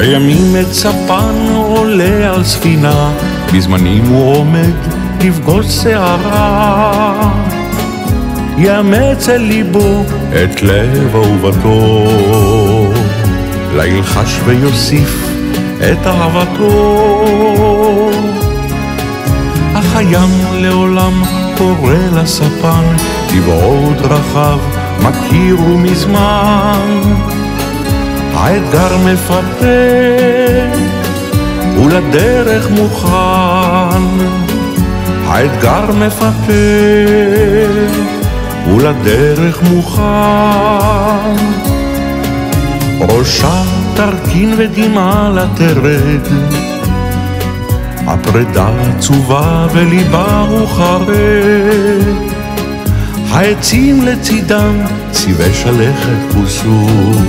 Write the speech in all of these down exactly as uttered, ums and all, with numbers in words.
בימים את ספן עולה על ספינה, בזמנים הוא עומד לפגוש שערה, יאמץ אל ליבו את לב אהובתו, לילחש ויוסיף את אהבתו. אך הים לעולם קורא לספן, טבעו דרכיו מכיר ומזמן. האתגר מפתה ולדרך מוכן, האתגר מפתה ולדרך מוכן. ראשה תרכין ודמעה לה תרד, הפרידה עצובה וליבה הוא חרד. העצים לצידם צבעי שלכת כוסו,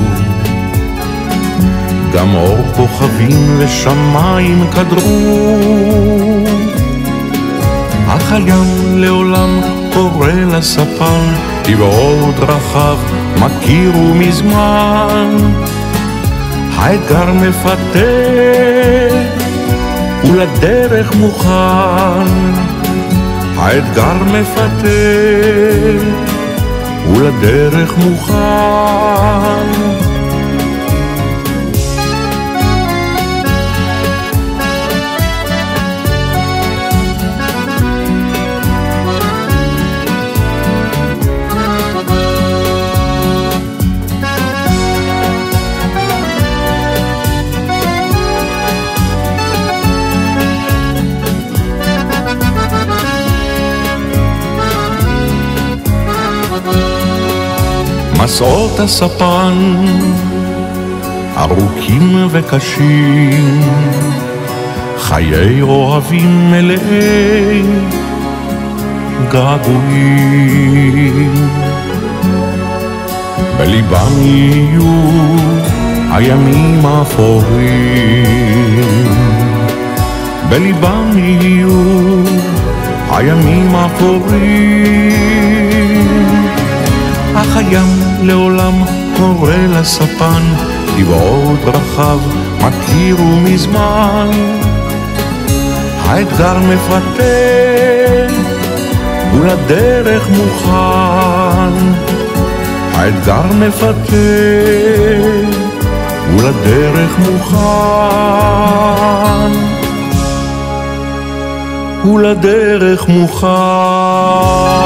גם אור כוכבים ושמיים קדרו. אך הים לעולם קורא לספן, טבעו דרכיו מכיר ומזמן. האתגר מפתה ולדרך מוכן, האתגר מפתה ולדרך מוכן. מסעות הספן ארוכים וקשים, חיי אוהבים מלאי געגועים. בליבם יהיו הימים אפורים, בליבם יהיו הימים אפורים. אך הים לעולם קורא לספן, טבעו דרכיו מכיר ומזמן. האתגר מפתה ולדרך מוכן, האתגר מפתה ולדרך מוכן, ולדרך מוכן.